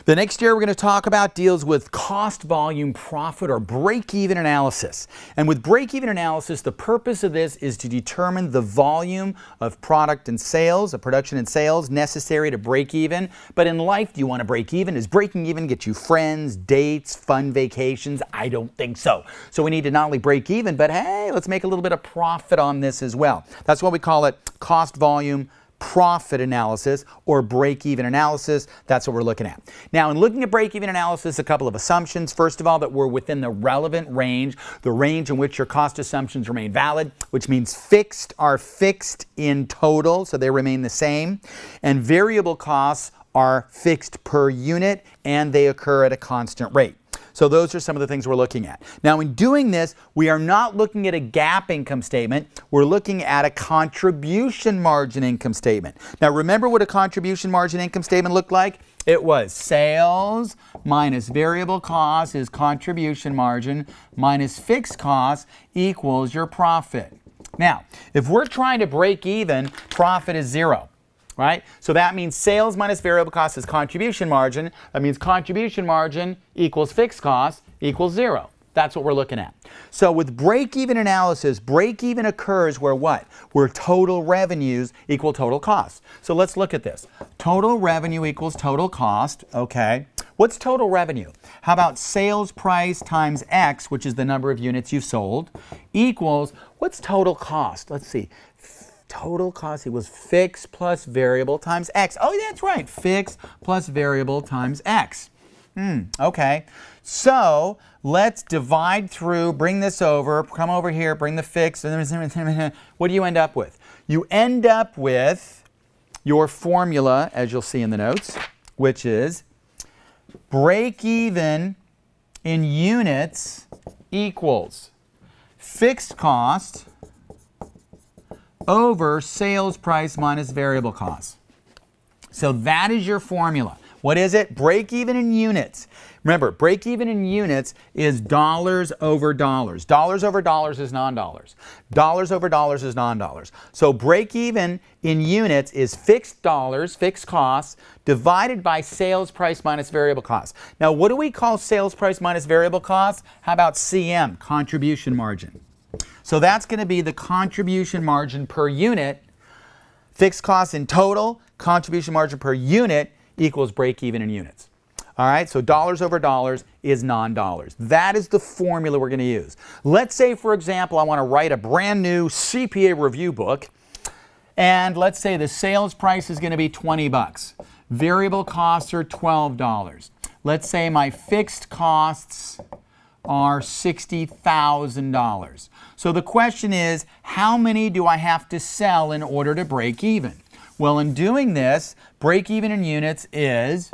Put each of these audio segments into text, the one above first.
The next area we're going to talk about deals with cost, volume, profit, or break-even analysis. And with break-even analysis, the purpose of this is to determine the volume of product and sales, of production and sales necessary to break even. But in life, do you want to break even? Is breaking even get you friends, dates, fun vacations? I don't think so. So we need to not only break even, but hey, let's make a little bit of profit on this as well. That's why we call it cost, volume, profit analysis, or break-even analysis. That's what we're looking at. Now, in looking at break-even analysis, a couple of assumptions. First of all, that we're within the relevant range, the range in which your cost assumptions remain valid, which means fixed are fixed in total, so they remain the same, and variable costs are fixed per unit, and they occur at a constant rate. So those are some of the things we're looking at. Now, in doing this, we are not looking at a GAAP income statement. We're looking at a contribution margin income statement. Now, remember what a contribution margin income statement looked like? It was sales minus variable costs is contribution margin minus fixed costs equals your profit. Now, if we're trying to break even, profit is zero. Right? So that means sales minus variable cost is contribution margin. That means contribution margin equals fixed cost equals zero. That's what we're looking at. So with break-even analysis, break-even occurs where what? Where total revenues equal total costs. So let's look at this. Total revenue equals total cost. Okay. What's total revenue? How about sales price times X, which is the number of units you've sold, equals, what's total cost? Let's see. Total cost equals fixed plus variable times X. Oh, that's right. Fixed plus variable times X. Okay. So let's divide through, bring this over, come over here, bring the fixed. What do you end up with? You end up with your formula, as you'll see in the notes, which is break even in units equals fixed cost over sales price minus variable costs. So that is your formula. What is it? Break even in units. Remember, break even in units is dollars over dollars. Dollars over dollars is non-dollars. Dollars over dollars is non-dollars. So break even in units is fixed dollars, fixed costs, divided by sales price minus variable costs. Now, what do we call sales price minus variable costs? How about CM, contribution margin? So that's going to be the contribution margin per unit. Fixed costs in total, contribution margin per unit equals break even in units. All right, so dollars over dollars is non-dollars. That is the formula we're going to use. Let's say, for example, I want to write a brand new CPA review book, and let's say the sales price is going to be 20 bucks. Variable costs are $12. Let's say my fixed costs are $60,000. So the question is, how many do I have to sell in order to break even? Well, in doing this, break even in units is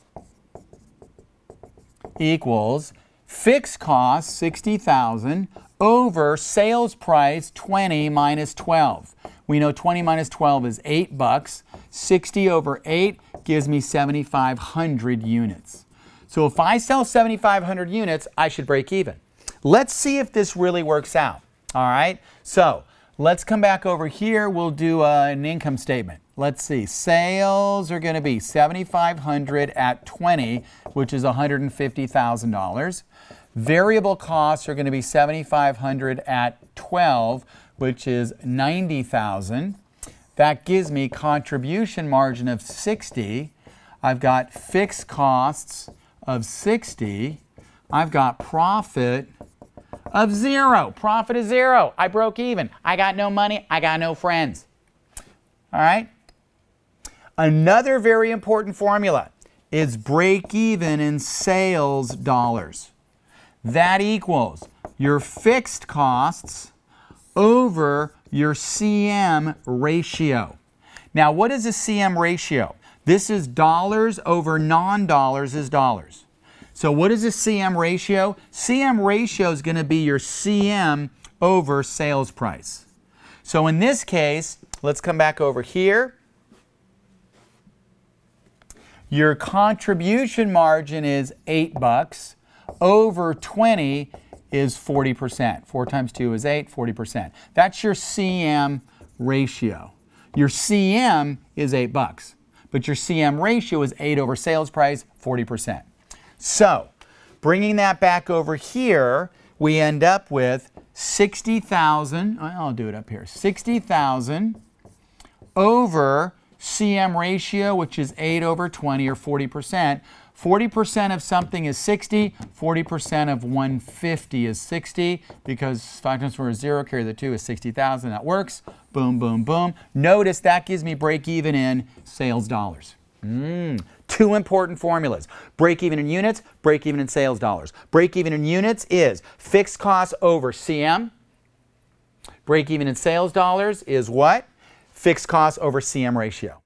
equals fixed cost, 60,000, over sales price, 20 minus 12. We know 20 minus 12 is 8 bucks. 60 over 8 gives me 7,500 units. So if I sell 7,500 units, I should break even. Let's see if this really works out. All right, so let's come back over here. We'll do an income statement. Let's see. Sales are going to be 7,500 at 20, which is $150,000. Variable costs are going to be 7,500 at 12, which is $90,000. That gives me contribution margin of 60. I've got fixed costs of 60. I've got profit of 0. Profit is 0. I broke even. I got no money. I got no friends. All right? Another very important formula is break even in sales dollars. That equals your fixed costs over your CM ratio. Now, what is a CM ratio? This is dollars over non-dollars is dollars. So what is a CM ratio? CM ratio is going to be your CM over sales price. So in this case, let's come back over here. Your contribution margin is 8 bucks. Over 20 is 40%. 4 times 2 is 8, 40%. That's your CM ratio. Your CM is 8 bucks. but your CM ratio is 8 over sales price, 40%. So, bringing that back over here, we end up with 60,000, I'll do it up here, 60,000 over CM ratio, which is 8 over 20 or 40%. 40% of something is 60, 40% of 150 is 60, because 5 times 4 is 0, carry the 2 is 60,000. That works. Boom, boom, boom. Notice that gives me break even in sales dollars. Two important formulas. Break even in units, break even in sales dollars. Break even in units is fixed costs over CM. Break even in sales dollars is what? Fixed costs over CM ratio.